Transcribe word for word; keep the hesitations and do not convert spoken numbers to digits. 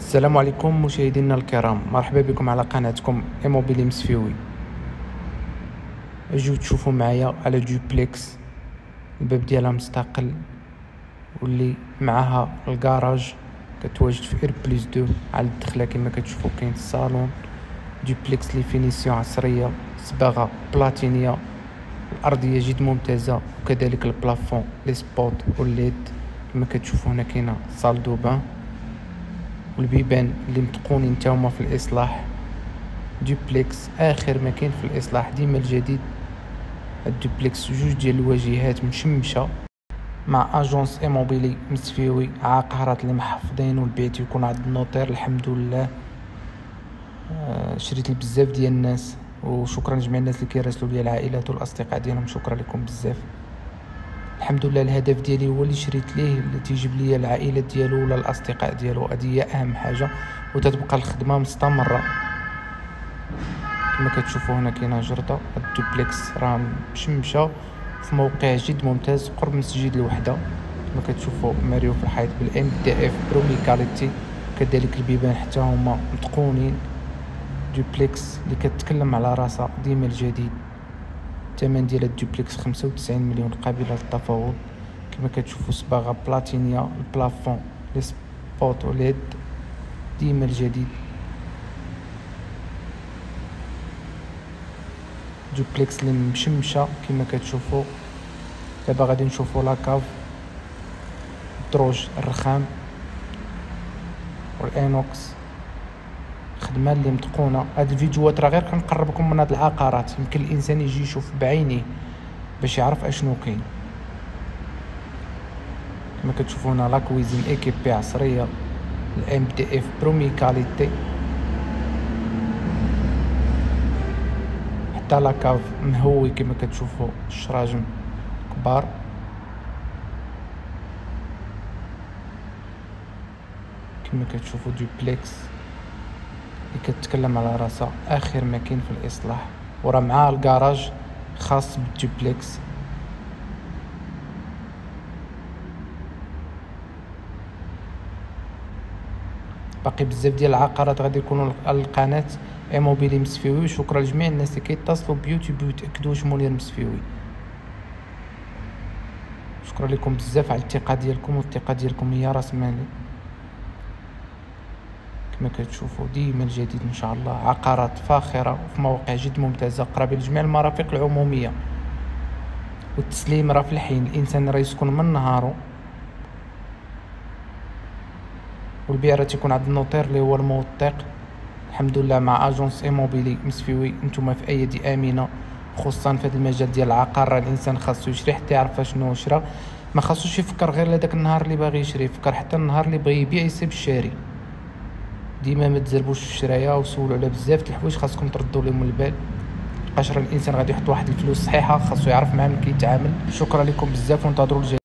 السلام عليكم مشاهدينا الكرام، مرحبا بكم على قناتكم ايموبيلي مسفيوي. اجيو تشوفوا معايا على دوبلكس، الباب ديالها مستقل واللي معها الكراج كتواجد في اير بلس دو. على الدخله كما كتشوفوا كاين الصالون دوبلكس لي فينيسيون عصريه، صباغه بلاتينيه، الارضيه جد ممتازه، وكذلك البلافون لي سبوت والليد. كما كتشوفوا هنا كاينه صال دو بان والبيبان اللي متقونين تاهما في الاصلاح. دوبلكس اخر ما كاين في الاصلاح، ديما الجديد. الدوبلكس جوج ديال الواجهات مشمشه مع اجونس ايموبيلي مسفيوي، عقارات اللي محفظين والبيت يكون عند النوطير. الحمد لله آه شريت بزاف ديال الناس، وشكرا لجميع الناس اللي كيراسلوا لي، العائلات والاصدقاء ديالهم، شكرا لكم بزاف. الحمد لله الهدف ديالي هو اللي شريت ليه اللي تيجيب لي العائله ديالو ولا الاصدقاء ديالو، هذه هي اهم حاجه، وتتبقى الخدمه مستمره. كما كتشوفوا هنا كاينه جرده. الدوبلكس راه مشمشه في موقع جد ممتاز قرب مسجد الوحده. كما كتشوفوا ماريو في الحيط بالام دي اف برومي كاليتي، كذلك البيبان حتى هما متقونين. دوبلكس اللي كتكلم على راسها ديما الجديد. الثمن ديال الدوبلكس خمسة وتسعين مليون قابله للتفاوض. كما كتشوفوا صباغه بلاتينيا، البلافون لي سبوت وليد ديما الجديد. دوبلكس اللي مشمشه كما كتشوفوا. دابا غادي نشوفوا لاكاف، الدروج الرخام والانوكس، خدمه اللي متقونه. هاد الفيديوهات راه غير كنقربكم من هاد العقارات، يمكن الانسان يجي يشوف بعينيه باش يعرف اشنو كاين. كما كتشوفوا هنا لا كويزين ايكيبي عصريه، الام دي اف برومي كاليتي، حتى لاكاف مهوي. كما كتشوفوا الشراجم كبار. كما كتشوفوا دوبلكس اللي كتكلم على راسها اخر ما كاين في الاصلاح، وراه معاه الكراج خاص بالدوبلكس. باقي بزاف ديال العقارات غادي يكونوا على القناه ايموبيلي مسفيوي. شكرا لجميع الناس اللي كيتصلوا بيوتيوب ويتاكدوا واش مونير مسفيوي. شكرا لكم بزاف على الثقه ديالكم، والثقه ديالكم هي راس مالي. كما كتشوفوا ديما الجديد ان شاء الله، عقارات فاخره وفي مواقع جد ممتازه قريبه لجميع المرافق العموميه. والتسليم راه في الحين، الانسان راه يسكن من نهارو، والبيع راه تيكون عند النوطير اللي هو الموثق. الحمد لله مع اجونس ايموبيلي مسفيوي نتوما في ايدي امنه، خصوصا في هذا المجال ديال العقار. راه الانسان خاصو يشري حتى يعرف شنو شرا، ما خاصوش يفكر غير لهداك النهار اللي باغي يشري، يفكر حتى النهار اللي بغى يبيع يصيب الشاري. ديما ما تزربوش في الشرايه وسولوا على بزاف د الحوايج، خاصكم تردوا لهم البال. قشر الانسان غادي يحط واحد الفلوس صحيحه، خاصو يعرف مع من كيتعامل. شكرا لكم بزاف، وانتظروا الجاي.